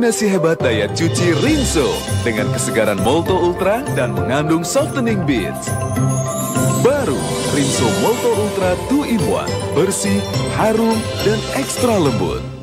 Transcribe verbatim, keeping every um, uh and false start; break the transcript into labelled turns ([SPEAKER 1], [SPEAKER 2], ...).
[SPEAKER 1] kombinasi hebat daya cuci Rinso dengan kesegaran Molto Ultra dan mengandung softening beads. Baru Rinso Molto Ultra dua in satu, bersih, harum, dan ekstra lembut.